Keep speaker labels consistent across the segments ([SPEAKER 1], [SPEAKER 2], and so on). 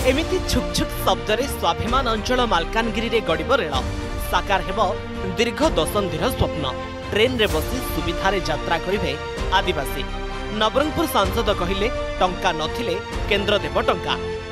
[SPEAKER 1] एमिति छुक छुक शब्द स्वाभिमान अंचल मालकानगिरी रे गड़िब रेल साकार हेब दीर्घ दशंधिर स्वप्न। ट्रेन रे बसी सुविधारे यात्रा करिवे आदिवासी। नवरंगपुर सांसद कहिले टंका नथिले केंद्र देव टंका।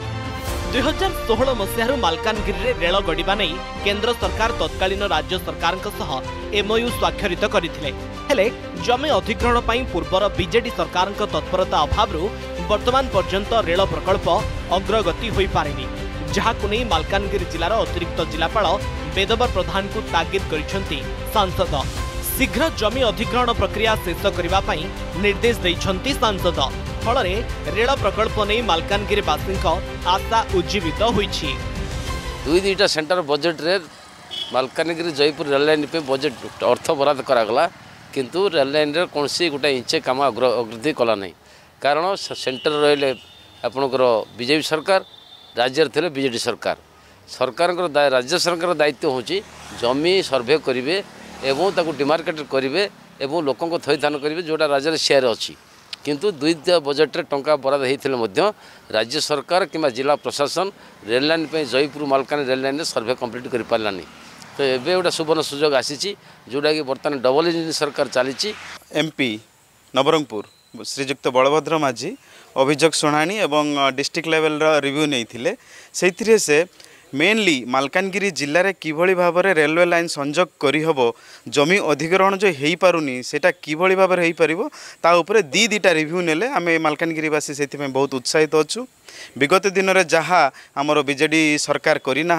[SPEAKER 1] 2016 मसीहारू मालकानगिरी रे रेल गड़िबा नै केंद्र सरकार तत्कालीन राज्य सरकार एमओयू स्वाक्षरित करथिले। हेले जमी अधिग्रहण पई पूर्वर बीजेडी सरकार तत्परता अभाव वर्तमान पर्यंत रेल प्रकल्प अग्रगति होई पारेनी, जहाकु नै मालकानगिरी जिलार अतिरिक्त जिलापाल वेदवर प्रधान को तागिद करिसेंती सांसद। शीघ्र जमी अधिग्रहण प्रक्रिया शेष करबा पई निर्देश दैछंती सांसद। फल रेल प्रकल्प नहीं मालकानगिरी बासी आशा उज्जीवित होईछि।
[SPEAKER 2] दुईटा सेंटर बजेट रे मालकानगिरी जयपुर रेल लाइन पे बजेट अर्थ बराद करागला, किंतु रेल लाइन रे कोनसी गोटे इंचे काम अग्रगति कला नहीं। कारण सेंटर रहिले आपणकर बीजेपी सरकार, राज्य थे बीजेडी सरकार। सरकार राज्य सरकार दायित्व होची जमी सर्वे करिवे एवं ताकू डिमार्केट करिवे एवं लोकों को थैथान करिवे जोटा राज्य शेयर अच्छी। किंतु दुईटा बजेट रे टंका बराद होइथिले मध्य राज्य सरकार किंबा जिला प्रशासन रेल लाइन पे Jeypore Malkangiri rail line survey complete कर पारानी। तो एबे गोटे सुवर्ण सुजोग आसी जोटा कि बर्तमान डबल इंजिन सरकार चली।
[SPEAKER 3] एमपी नवरंगपुर श्रीजुक्त बलभद्र माझी अभियोग शुणाणी एवं डिस्ट्रिक्ट लेवल रिव्यू नहीं से से मेनली मालकानगिरी जिले में किभली भाव में रेलवे लाइन संजोग करहब, जमी अधिग्रहण जो हो पारुनी सेटा किभली भाव में हो पारिबो ता उपरे दीटा रिव्यू नेले आमे मालकानगिरीवासी से बहुत उत्साहित अच्छु। विगत दिन में जहाँ आमर बीजेडी सरकार करना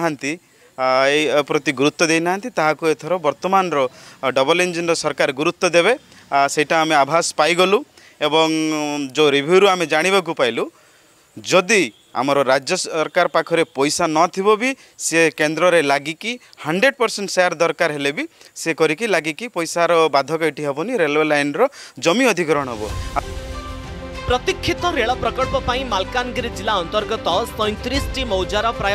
[SPEAKER 3] प्रति गुरुत्व देना ताकू एथर वर्तमान डबल इंजिन सरकार गुरुत्व देवे सेटा आमे आभास पाईगलु। एवं जो रिव्यू आमे जानिबा को पाइलु जदि आमर राज्य सरकार पाखरे पैसा नथिबो भी से केंद्र रे लागिकी 100% शेयर दरकार हेले भी से करिकी लागिकी पैसार बाधक एठी हबनी, रेलवे लाइन रो जमी अधिग्रहण हबो।
[SPEAKER 1] प्रतीक्षित रेल प्रकल्प पई मालकानगिरी जिला अंतर्गत 37 मौजार प्राय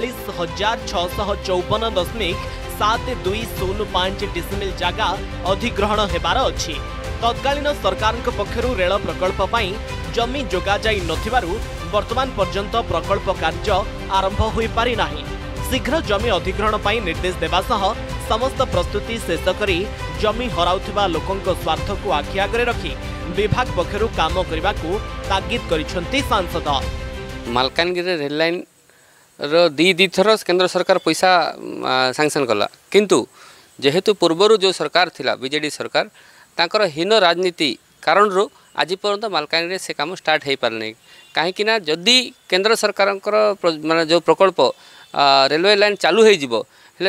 [SPEAKER 1] 40,654.7205 डिसिमिल जगह अधिग्रहण हेबार अछि। तत्कालीन सरकार पक्षरु रेल प्रकल्प पई जमी जोगा जाई नथिबारु वर्तमान पर्यंत प्रकल्प कार्य आरंभ होई पारि नाही। शीघ्र जमी अधिग्रहण पई निर्देश देबा सह समस्त प्रस्तुति शेष करी जमी हराउथिबा लोकंक स्वार्थ को आखि आगरे रखी विभाग पक्षरु काम करबा को तागिद करिसंती सांसद।
[SPEAKER 4] मालकानगिरी रेल लाइन रो दी थर केंद्र सरकार पैसा सैंक्शन कला, किंतु जेहेतु पूर्वर जो सरकार थिला बीजेडी सरकार तांकर हीन राजनीति कारण आज पर्यंत मालकानगिरी से काम स्टार्ट हो पारे नहीं। कहीं जदि केंद्र सरकार माने जो प्रकल्प रेलवे लाइन चालू हो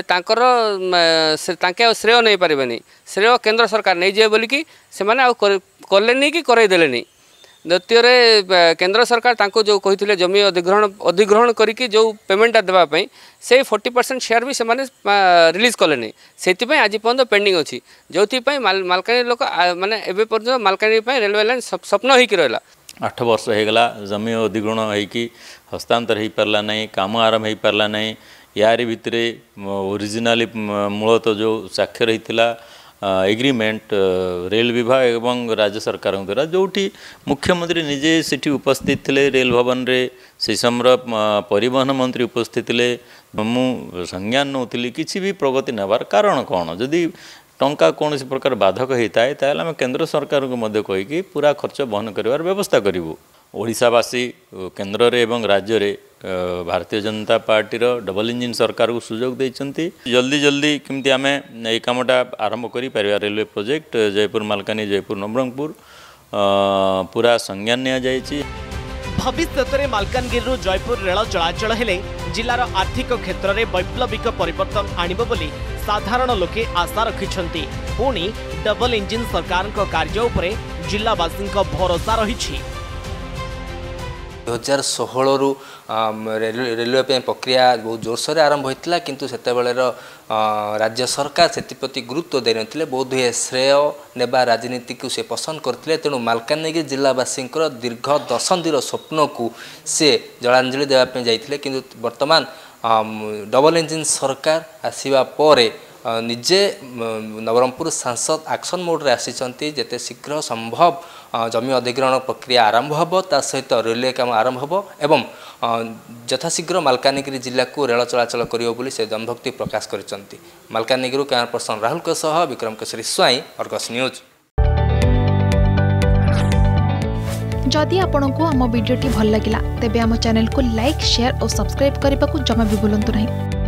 [SPEAKER 4] श्रेय नहीं पारे, श्रेय केंद्र सरकार नहीं जाए बोलिकी से कले नहीं कि करईदे नहीं। द्वितीय केंद्र सरकार तांको जो कही जमी अधिग्रहण करी जो पेमेंटा देवाई से 40% शेयर भी से रिलीज कले नहीं। से आज पर्यटन पेंडिंग अच्छी जो मालकानगिरी लोक माने एबे पर्यटन मालकानगिरी रेलवे लाइन स्वप्न होकर रहा।
[SPEAKER 5] 8 वर्ष होगला जमी अधिग्रहण होगी हस्तांतर हो पारा नहीं, काम आरंभ हो पारा नहीं। यारी भितर ओरिजिनाली मूलतः जो साक्षर होता एग्रीमेंट रेल विभाग एवं राज्य सरकार द्वारा जोटी मुख्यमंत्री निजे सेठी उपस्थित थे रेल भवन रे से समय परिवहन मंत्री उपस्थित थे। मु संज्ञान नौली किसी भी प्रगति नबार कारण कौन जदि टंका कौन प्रकार बाधक होता है आम केंद्र सरकार को मध्य कहीकि पूरा खर्च बहन कर व्यवस्था करूँ। ओडिशावासी केंद्र रे एवं राज्य रे भारतीय जनता पार्टी रो डबल इंजिन सरकार को सुजोग देइचंती। जल्दी जल्दी केमती आम ये कामटा आरंभ करि परिया रेलवे प्रोजेक्ट जयपुर मालकानी जयपुर नवरंगपुर पूरा संज्ञान निया जायछि।
[SPEAKER 1] भविष्य में मालकानगिरी जयपुर रेल चलाचल हेले जिलार आर्थिक क्षेत्र में वैप्लविक परिवर्तन आनिबो बोली साधारण लोके आशा रखिछंती। पुणी डबल इंजिन सरकार कार्य उपरे जिलावासी भरोसा रही।
[SPEAKER 6] 2016 रु रेलवे प्रक्रिया बहुत जोरसोर आरंभ होता, किंतु सेतेबेलेर राज्य सरकार से गुरुत्व दे नथिले। बोध हुए श्रेय नेबा राजनीति को से पसंद करथिले। तेणु मालकानगिरी जिलावासी दीर्घ दशंधिर स्वप्न को से जलांजलि देवाई जाइथिले, किंतु वर्तमान डबल इंजिन सरकार आसीबा परे निजे नवरंगपुर सांसद एक्शन मोड्रे आसी जेते शीघ्र संभव जमी अधिग्रहण प्रक्रिया आरंभ हम ता सहित रेलवे काम आरंभ हम एवं यथाशीघ्र मालकानगिरी जिला को रेल चलाचल कर से जनभक्ति प्रकाश कर Malkangiri camera person Rahul Vikram Keshari Swain Argus news.
[SPEAKER 7] जदि आपंक आम भिडी भल लगा तेब आम चैनल को लाइक शेयर और सब्सक्राइब करने को जमा भी भूलु नहीं।